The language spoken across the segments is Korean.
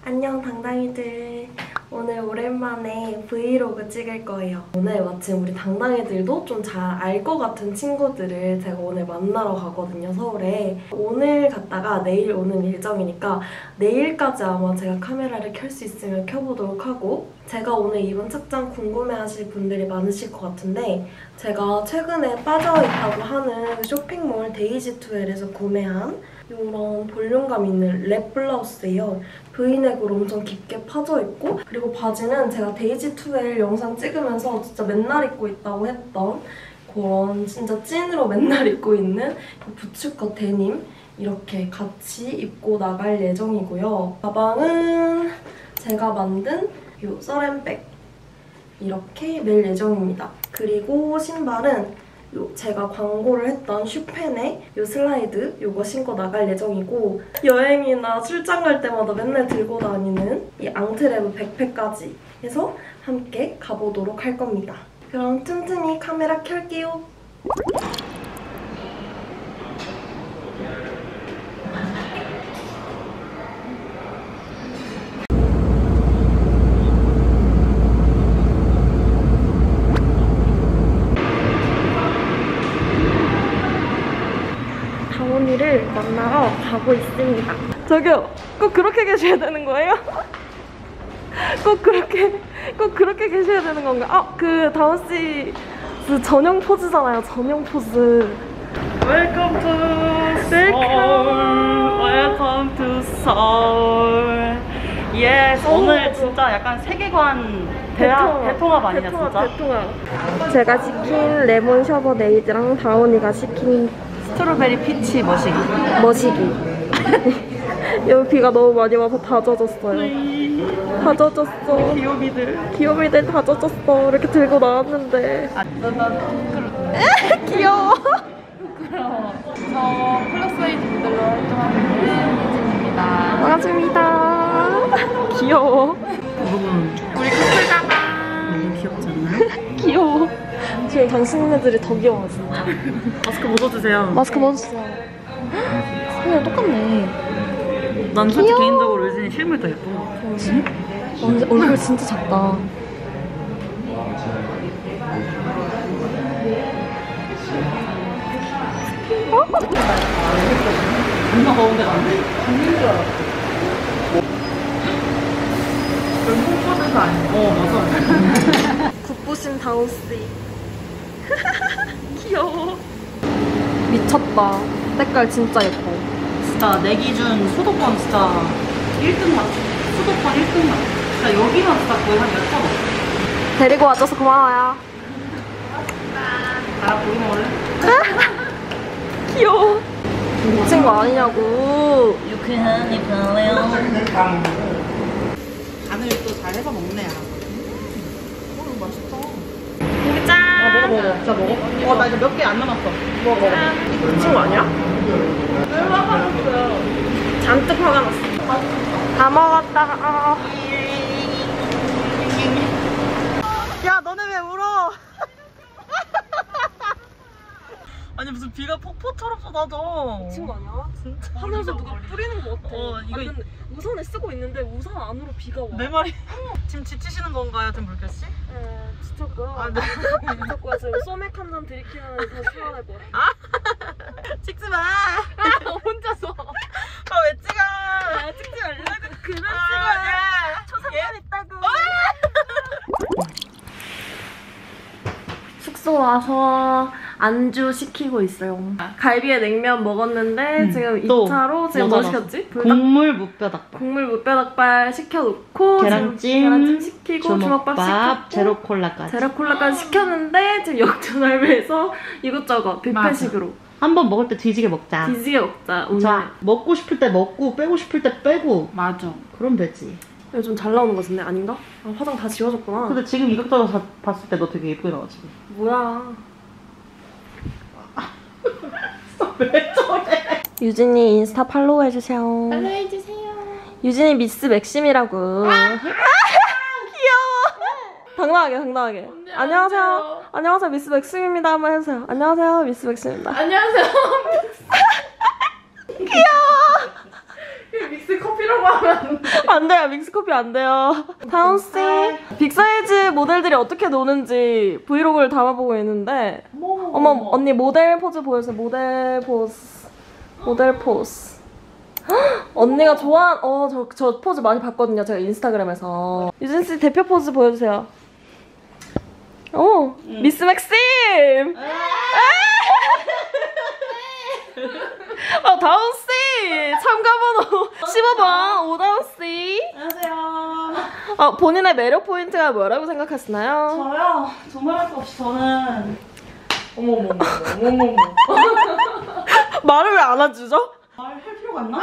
안녕 당당이들. 오늘 오랜만에 브이로그 찍을 거예요. 오늘 마침 우리 당당이들도 좀 잘 알 것 같은 친구들을 제가 오늘 만나러 가거든요, 서울에. 오늘 갔다가 내일 오는 일정이니까 내일까지 아마 제가 카메라를 켤 수 있으면 켜보도록 하고, 제가 오늘 입은 착장 궁금해하실 분들이 많으실 것 같은데 제가 최근에 빠져있다고 하는 쇼핑몰 데이지투엘에서 구매한 이런 볼륨감 있는 랩 블라우스예요. 브이넥으로 엄청 깊게 파져있고, 그리고 바지는 제가 데이지투엘 영상 찍으면서 진짜 맨날 입고 있다고 했던 그런 진짜 찐으로 맨날 입고 있는 부츠컷 데님 이렇게 같이 입고 나갈 예정이고요. 가방은 제가 만든 이 서렌백 이렇게 멜 예정입니다. 그리고 신발은 제가 광고를 했던 슈펜의 이 슬라이드 이거 신고 나갈 예정이고, 여행이나 출장 갈 때마다 맨날 들고 다니는 이 앙트레브 백팩까지 해서 함께 가보도록 할 겁니다. 그럼 틈틈이 카메라 켤게요. 다원이를 만나러 가고 있습니다. 저기요, 꼭 그렇게 계셔야 되는 거예요? 꼭 그렇게 계셔야 되는 건가? 그 다원씨 그 전용 포즈잖아요, 전용 포즈. Welcome to Seoul. Welcome to Seoul. Yes, 오늘 진짜 약간 세계관 대통합 아니냐, 진짜? 대통합. 제가 시킨 레몬 셔버 네이드랑 다원이가 시킨 스트로베리 피치 머시기. 여기 비가 너무 많이 와서 다 젖었어요. 다 젖었어. 귀요미들 다 젖었어. 이렇게 들고 나왔는데. 귀여워. 부끄러워. 저 플러스 사이즈 모델로 활동하고 있는 이진입니다. 반갑습니다. 귀여워. 여러분, 우리 커플가방 너무 귀엽지 않나요? 귀여워. 지금 당신네들이 더 귀여워, 진짜. 마스크 벗어주세요. 마스크 벗었어요. 그냥 똑같네. 난 솔직히 개인적으로 요즘에 실물 더 예쁜 것 같아. 얼굴 진짜 작다. 존나 더운데 안 돼. 죽는 줄 알았어. 여기 홈퍼드가 아니야. 맞아. 굿보신 다우씨. 귀여워. 미쳤다. 색깔 진짜 예뻐. 진짜 내 기준 수도권 진짜 1등 맛. 수도권 1등 맛. 진짜 여기만 진짜 거의 한 10번 없어. 데리고 와줘서 고마워요. 나랑 고기 먹을래? 귀여워. 미친 거 아니냐고. 유쾌한 별래요. 간을 또 잘 해서 먹네. 맛있다. 고기 짠. 먹어. 진짜 먹어. 나 이제 몇 개 안 남았어. 먹어. 미친 거 아니야? 왜 화가 났어요? 잔뜩 화가 났어. 다 먹었다. 야, 너네 왜 울어? 아니 무슨 비가 폭포처럼 쏟아져. 미친 거 아니야? 진짜. 하늘에서 누가 뿌리는 거 같아. 이거 근데 우산을 쓰고 있는데 우산 안으로 비가 와. 내 말이. 지금 지치시는 건가요, 템불교 씨? 네, 지쳤고요. 아, 네. 지쳤고요. 지금 소맥 한 잔 들이키면 더 시원할 것 같아. 찍지 마. 혼자서. 왜 찍어? 찍지 말라고. 그만 찍어. 초상권 있다고. 숙소 와서 안주 시키고 있어요. 갈비에 냉면 먹었는데 지금 2차로 지금 뭐 시켰지? 국물 무뼈닭발. 국물 무뼈닭발 시켜놓고 계란찜 시키고 주먹밥 시켰고 제로콜라까지. 제로콜라까지 시켰는데 지금 역전할배에서 이것저것 뷔페식으로 한번 먹을 때 뒤지게 먹자. 뒤지게 먹자. 오늘 자, 먹고 싶을 때 먹고 빼고 싶을 때 빼고. 맞아. 그럼 되지. 좀 잘 나오는 거 같은데 아닌가? 아, 화장 다 지워졌구나. 근데 지금 이것저것 봤을 때 너 되게 예쁘게 나왔지. 뭐야. 왜 저래? 유진이 인스타 팔로우 해주세요. 팔로우해주세요. 유진이 미스 맥심이라고. 귀여워. 당당하게. 안녕하세요. 안녕하세요. 미스 맥심입니다. 한번 해주세요. 안녕하세요. 미스 맥심입니다. 안녕하세요. 귀여워. 믹스 커피 믹스커피라고 하면 안 돼요. 믹스커피 안 돼요. 다운씨 빅사이즈 모델들이 어떻게 노는지 브이로그를 담아보고 있는데 어머 언니 모델 포즈 보여주세요. 모델 포즈. 모델 포즈. 언니가 좋아한 저 포즈 많이 봤거든요. 제가 인스타그램에서. 유진씨 대표 포즈 보여주세요. 오 미스 맥심. 다운씨 참가번호 15번 오다운씨. 안녕하세요. 본인의 매력 포인트가 뭐라고 생각하시나요? 저요? 정말 할 거 없이 저는 어머머머 말을 왜 안 해주죠? 말할 필요가 있나?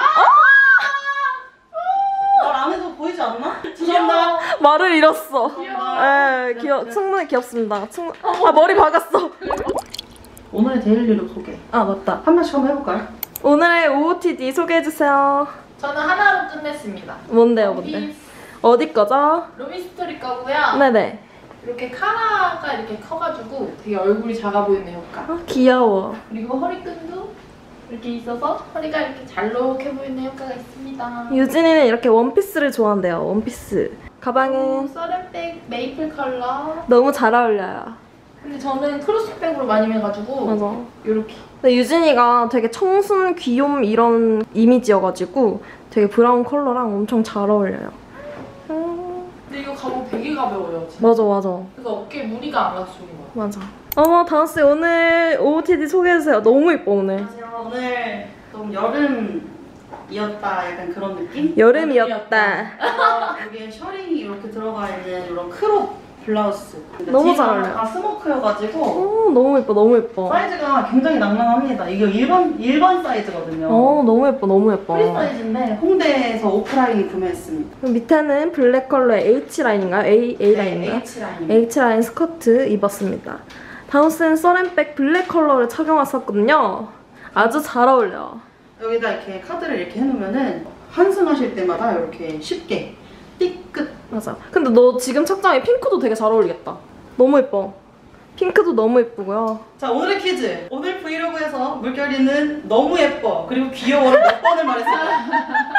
말 안 해도 보이지 않나? 죄송합니다. 말을 잃었어. 귀여워. 충분히 귀엽습니다. 머리 박았어. 오늘의 데일리룩 소개 맞다. 한 번씩 한번 해볼까요? 오늘의 OOTD 소개해주세요. 저는 하나로 끝냈습니다. 뭔데요, 뭔데? 어디 거죠? 루미스토리 거고요. 네네. 이렇게 카라가 이렇게 커가지고 되게 얼굴이 작아 보이는 효과. 귀여워. 그리고 허리끈도 이렇게 있어서 허리가 이렇게 잘록해 보이는 효과가 있습니다. 유진이는 이렇게 원피스를 좋아한대요. 원피스. 가방은 서렌백 메이플 컬러. 너무 잘 어울려요. 근데 저는 크로스백으로 많이 매가지고 맞아. 이렇게. 근데 유진이가 되게 청순, 귀욤 이런 이미지여가지고 되게 브라운 컬러랑 엄청 잘 어울려요. 근데 이거 가방 되게 가벼워요. 진짜. 맞아. 그래서 어깨에 무리가 안 가서 좋은 것 같아요. 맞아. 어머, 다은씨 오늘 OOTD 소개해주세요. 너무 예뻐, 오늘. 안녕하세요. 오늘 좀 여름이었다 약간 그런 느낌? 여름이었다. 여기에 셔링이 이렇게 들어가 있는 이런 크롭 블라우스. 너무 잘 어울려요. 다 스모크여가지고 너무 예뻐, 너무 예뻐. 사이즈가 굉장히 낭낭합니다. 이게 일반 사이즈거든요. 너무 예뻐, 너무 예뻐. 프리 사이즈인데 홍대에서 오프라인 구매했습니다. 그럼 밑에는 블랙 컬러의 H라인인가요? A라인인가요? H라인. H라인 스커트 입었습니다. 다운씨는 서렌백 블랙 컬러를 착용했었거든요. 아주 잘 어울려요. 여기다 이렇게 카드를 이렇게 해놓으면은 환승하실 때마다 이렇게 쉽게 띠끗. 맞아. 근데 너 지금 착장에 핑크도 되게 잘 어울리겠다. 너무 예뻐. 핑크도 너무 예쁘고요. 자, 오늘의 퀴즈. 오늘 브이로그에서 물결이는 너무 예뻐 그리고 귀여워를 몇 번을 말했을까요?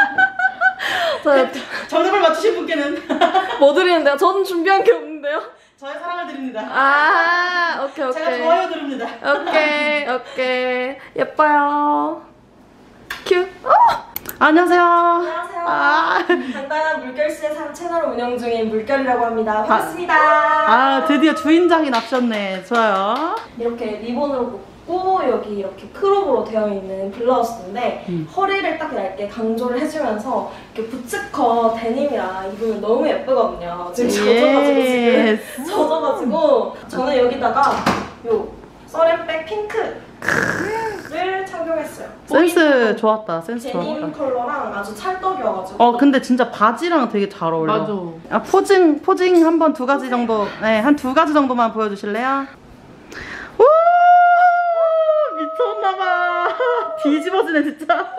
정답을 맞추신 분께는 뭐 드리는데요? 저는 준비한 게 없는데요? 저의 사랑을 드립니다. 오케이. 제가 좋아요 드립니다. 오케이. 예뻐요. 큐. 안녕하세요. 안녕하세요. 간단한 물결씨의 삶 채널을 운영 중인 물결이라고 합니다. 반갑습니다. 드디어 주인장이 납셨네. 좋아요. 이렇게 리본으로 묶고 여기 이렇게 크롭으로 되어 있는 블라우스인데 허리를 딱 얇게 강조를 해주면서 이렇게 부츠컷 데님이라 입으면 너무 예쁘거든요. 지금 젖어가지고 저는 여기다가 요 서렌백 핑크를 착용했어요. 센스 좋았다. 센스 데님 좋았다. 컬러랑 아주 찰떡이어가지고 근데 진짜 바지랑 되게 잘 어울려. 맞아. 포징 한번 두 가지 정도, 한 두 가지 정도만 보여주실래요? 오! 미쳤나봐. 뒤집어지네, 진짜.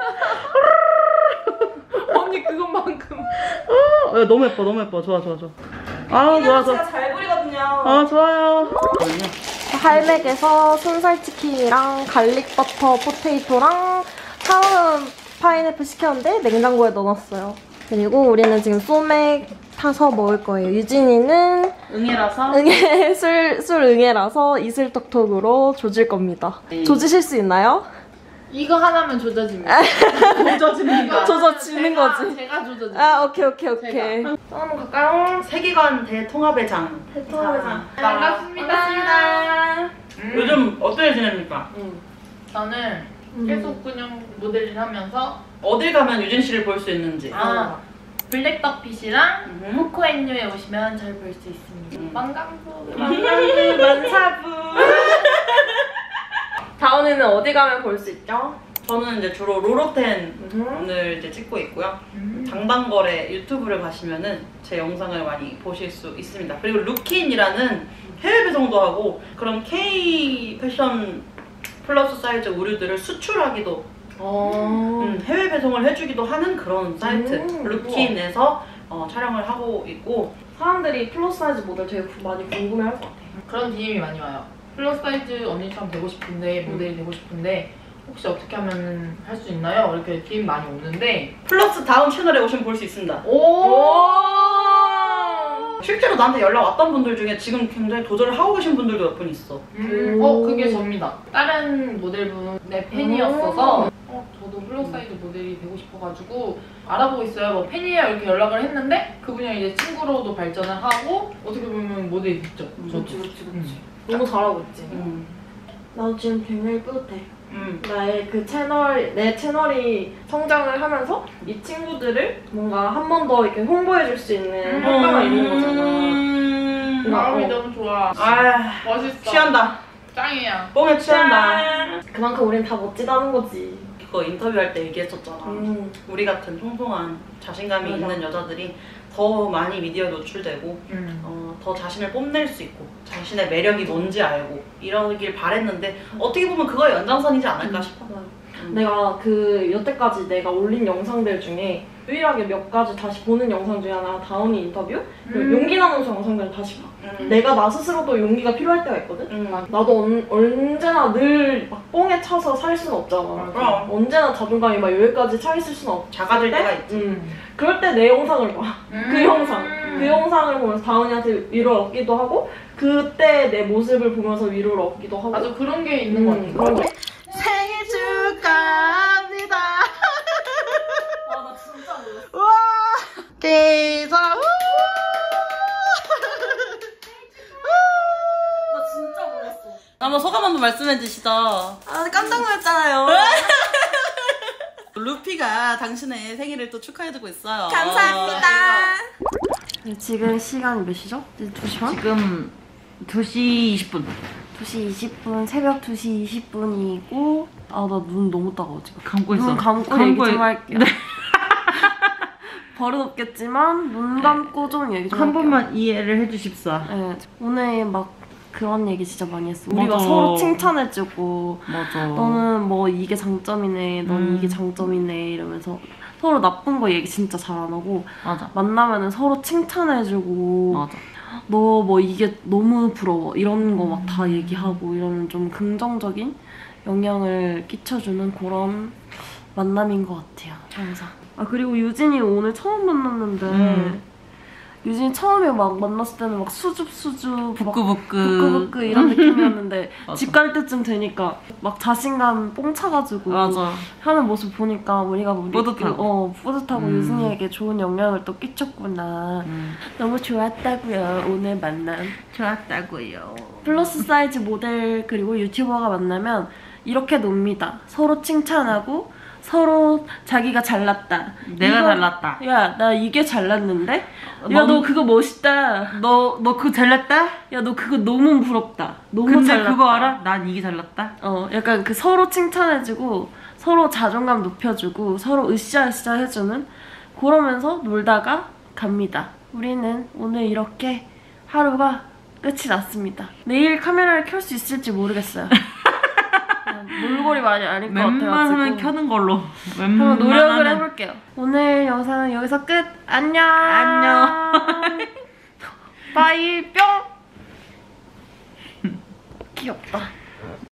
언니 그것만큼. 너무 예뻐. 좋아. 좋아. 제가 잘 부리거든요. 좋아요. 할맥에서 순살치킨이랑 갈릭버터 포테이토랑 사원 파인애플 시켰는데 냉장고에 넣어놨어요. 그리고 우리는 지금 소맥 타서 먹을 거예요. 유진이는 응애라서? 술 응애라서 이슬톡톡으로 조질 겁니다. 네. 조지실 수 있나요? 이거 하나면 조져집니다. 조져집니다. 조져지는 거지. 제가 조져집니다. 오케이. 또 한번 갈까요? 세계관 대통합의 장. 대통합의 장. 반갑습니다. 요즘 어떻게 지냅니까? 저는 계속 그냥 모델을 하면서 어딜 가면 유진 씨를 볼 수 있는지. 블랙덕핏이랑 코코앤유에 오시면 잘 볼 수 있습니다. 만감부. 만사부. 다운이는 어디 가면 볼 수 있죠? 저는 이제 주로 로로텐을 이제 찍고 있고요. 장방거래 유튜브를 가시면은 제 영상을 많이 보실 수 있습니다. 그리고 루킨이라는 해외 배송도 하고 그런 K 패션 플러스 사이즈 의류들을 수출하기도 해외 배송을 해주기도 하는 그런 사이트 루킨에서 촬영을 하고 있고 사람들이 플러스 사이즈 모델 되게 많이 궁금해할 것 같아요. 그런 DM이 많이 와요. 플러스 사이즈 언니처럼 되고 싶은데 모델이 되고 싶은데 혹시 어떻게 하면 할 수 있나요? 이렇게 DM 많이 오는데 플러스 다음 채널에 오시면 볼 수 있습니다. 오! 실제로 나한테 연락 왔던 분들 중에 지금 굉장히 도전을 하고 계신 분들도 몇 분 있어. 그게 접니다. 다른 모델분의 팬이었어서 저도 플러스 사이즈 모델이 되고 싶어가지고 알아보고 있어요. 뭐 팬이에요 이렇게 연락을 했는데 그분이랑 이제 친구로도 발전을 하고 어떻게 보면 모델이 됐죠. 그렇지. 너무 잘하고 있지. 나도 지금 굉장히 뿌듯해. 나의 그 내 채널이 성장을 하면서 이 친구들을 뭔가 한 번 더 이렇게 홍보해줄 수 있는 효과가 있는 거잖아. 마음이 너무 좋아. 멋있어. 취한다. 짱이야. 뽕에 취한다. 그만큼 우린 다 멋지다는 거지. 그거 인터뷰할 때 얘기했었잖아. 우리 같은 통통한 자신감이 맞아. 있는 여자들이 더 많이 미디어에 노출되고 더 자신을 뽐낼 수 있고 자신의 매력이 뭔지 알고 이러길 바랬는데 어떻게 보면 그거의 연장선이지 않을까 싶어. 내가 그 여태까지 내가 올린 영상들 중에 유일하게 몇 가지 다시 보는 영상 중에 하나가 다운이 인터뷰? 그리고 용기 나는 영상들을 다시 봐. 내가 나 스스로도 용기가 필요할 때가 있거든? 나도 언제나 늘 막 뽕에 차서 살 수는 없잖아. 그럼. 언제나 자존감이 막 여기까지 차 있을 수는 없고. 작아질 때가 있지. 그럴 때 내 영상을 봐. 그 영상. 그 영상을 보면서 다운이한테 위로를 얻기도 하고 그때 내 모습을 보면서 위로를 얻기도 하고. 맞아, 그런 게 있는 것 같아. 그런 게. 생일 축하합니다. 나 진짜 몰랐어. 우와! 계속 나 진짜 몰랐어. 한번 소감 한번 말씀해 주시죠. 깜짝 놀랐잖아요. 루피가 당신의 생일을 또 축하해주고 있어요. 감사합니다. 지금 시간이 몇 시죠? 이제 2시 반? 지금 2시 20분. 2시 20분, 새벽 2시 20분이고 나 눈 너무 따가워 지금. 감고 있어. 눈 감고 얘기 좀 할게요. 버릇없겠지만 눈 감고 좀 얘기 좀 한 할게요. 번만 이해를 해주십사. 네, 오늘 막 그런 얘기 진짜 많이 했어. 맞아. 우리가 서로 칭찬해주고 맞아. 너는 뭐 이게 장점이네, 너는 이게 장점이네 이러면서 서로 나쁜 거 얘기 진짜 잘 안 하고 맞아. 만나면은 서로 칭찬해주고 맞아. 너 뭐 이게 너무 부러워 이런 거 막 다 얘기하고 이런 좀 긍정적인 영향을 끼쳐주는 그런 만남인 것 같아요 항상. 그리고 유진이 오늘 처음 만났는데 유진이 처음에 막 만났을 때는 막 수줍수줍 부끄부끄 이런 느낌이었는데 집 갈 때쯤 되니까 막 자신감 뽕 차가지고 맞아. 하는 모습 보니까 우리가 뿌듯하고. 뿌듯하고 유진이에게 좋은 영향을 또 끼쳤구나. 너무 좋았다고요 오늘 만남. 좋았다고요. 플러스 사이즈 모델 그리고 유튜버가 만나면 이렇게 놉니다. 서로 칭찬하고 서로 자기가 잘났다. 내가 잘났다. 야, 나 이게 잘났는데? 야, 너 그거 멋있다. 너 그거 잘났다? 야, 너 그거 너무 부럽다. 너무 근데 잘났다. 그거 알아? 난 이게 잘났다? 약간 그 서로 칭찬해주고 서로 자존감 높여주고 서로 으쌰으쌰 해주는 그러면서 놀다가 갑니다. 우리는 오늘 이렇게 하루가 끝이 났습니다. 내일 카메라를 켤 수 있을지 모르겠어요. 몰골이 많이 아닐 것 같아가지고 웬만하면 켜는 걸로. 한번 노력을 해볼게요. 오늘 영상은 여기서 끝. 안녕. 빠이 뿅. 귀엽다.